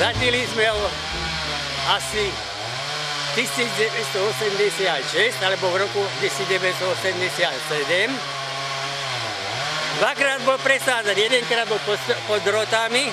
Sadili sme ho asi 1986 alebo v roku 1987. Dvakrát bol presádaný, jedenkrát bol pod drotami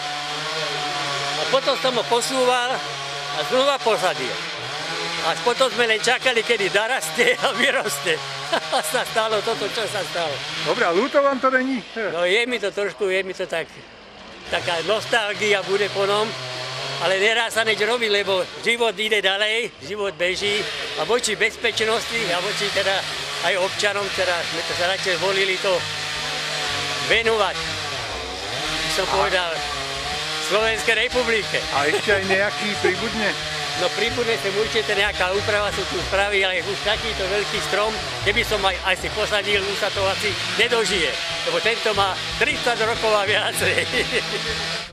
a potom som ho posúval a znova posadil. A potom sme len čakali, kedy darastie a vyrastie. A sa stalo toto, čo sa stalo. Dobre, a ľúto vám to není? No je mi to taká nostalgia bude po ňom, ale nedá sa nič robiť, lebo život ide ďalej, život beží a voči bezpečnosti a voči teda aj občanom, teda sme to sa radšej volili to venovať, som povedal, Slovenskej republike. A ešte aj nejaký príbudne? No príbudne sem určite nejaká úprava sa tu spraví, ale už takýto veľký strom, keby som aj si posadil, už sa to asi nedožije. Lebo tento má 30 rokov a viacej.